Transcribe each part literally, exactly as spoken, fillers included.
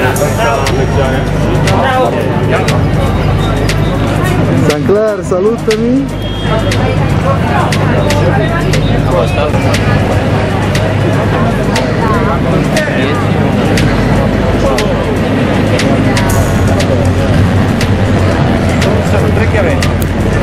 Sancler, salutami. Sono tre chiavetti.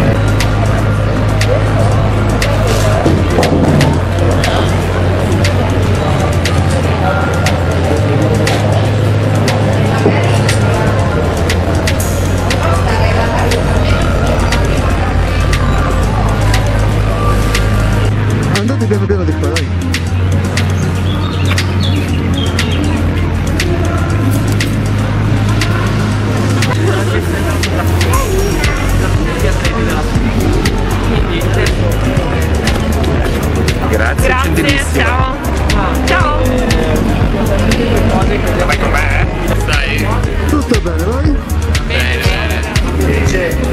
Andate piano piano di qua, dai. Grazie, Grazie, gentilissimo. ciao. Ciao. Vai con me, eh? Stai? Tutto bene, vai? Bene, bene.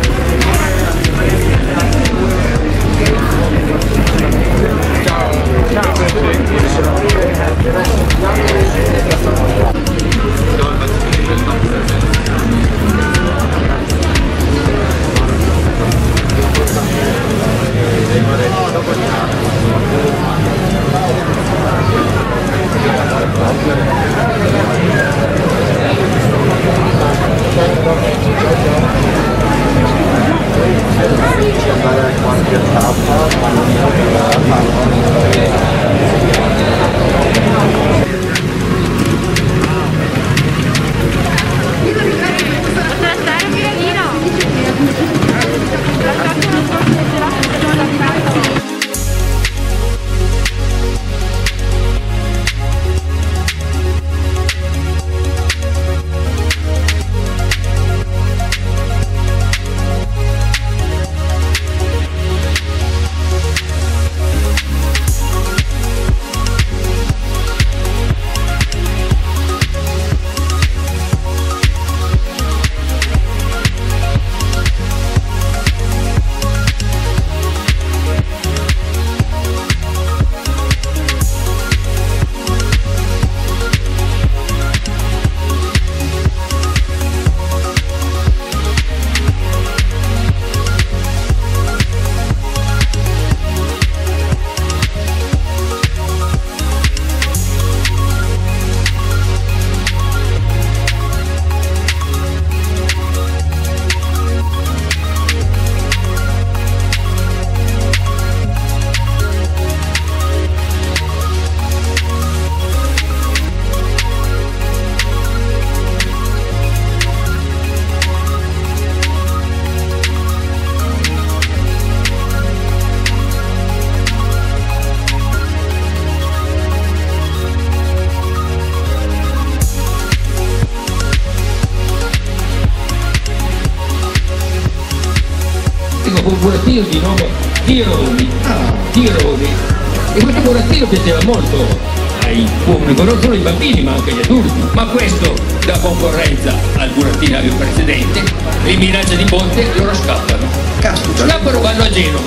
Un burattino di nome Tironi, ah, Tironi, e questo burattino piaceva molto al pubblico, non solo ai bambini ma anche agli adulti, ma questo dà concorrenza al burattinario precedente, li minaccia di ponte, loro scappano, Caspita. scappano, vanno a Genova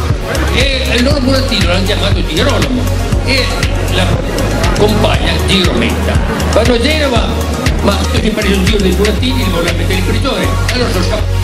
e il loro burattino l'hanno chiamato Girolamo e la compagna Girometta, vanno a Genova ma si è preso il giro dei burattini, li voleva mettere in prigione, allora sono scappati.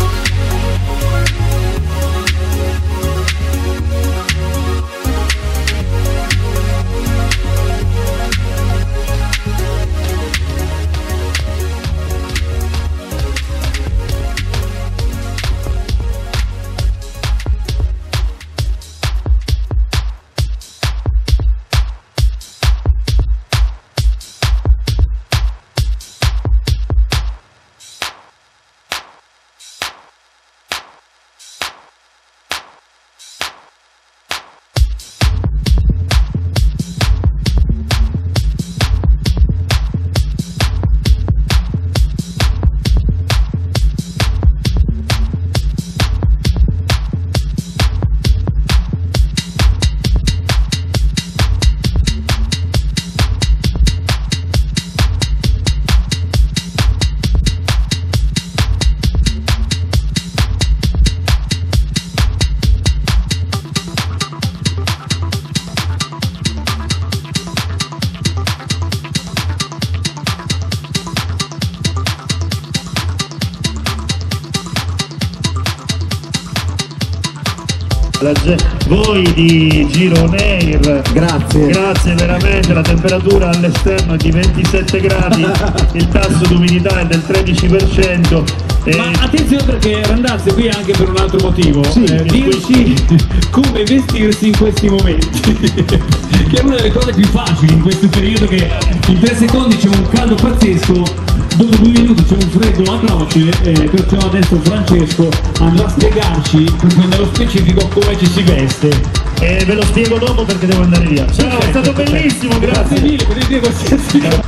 La ge- voi di Giro On Air, Grazie. grazie veramente, la temperatura all'esterno è di ventisette gradi, il tasso d'umidità è del tredici per cento. E... Ma attenzione, perché Randazzo è qui anche per un altro motivo, Sì. eh, dirci come vestirsi in questi momenti, che è una delle cose più facili in questo periodo, che in tre secondi c'è un caldo pazzesco, dopo due minuti c'è un freddo atroce, eh, perciò adesso Francesco andrà a spiegarci proprio nello specifico come ci si veste. e ve lo spiego dopo perché devo andare via. Ciao, è stato bellissimo, Grazie grazie. mille per il negoziazione.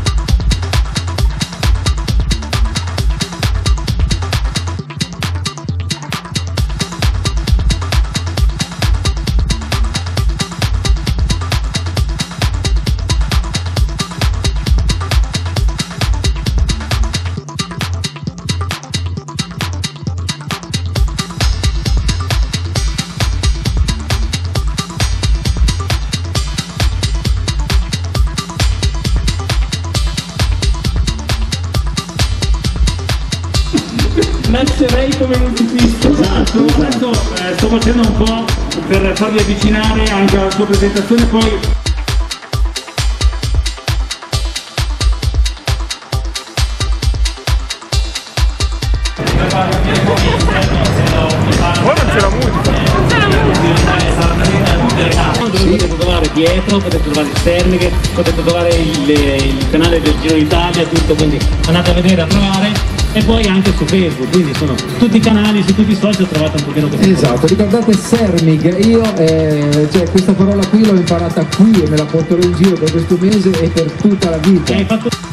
Nascerei come un ciclista. Esatto, adesso eh, sto facendo un po' per farvi avvicinare anche alla sua presentazione, poi Poi non c'è la musica. dove potete trovare Pietro, potete trovare il Sermiche, potete trovare il, il canale del Giro d'Italia, tutto, quindi andate a vedere, a trovare, e poi anche su Facebook, quindi sono tutti i canali, su tutti i social trovate un pochino così. Esatto, ricordate Sermig, io eh, cioè, questa parola qui l'ho imparata qui e me la porterò in giro per questo mese e per tutta la vita. Hai fatto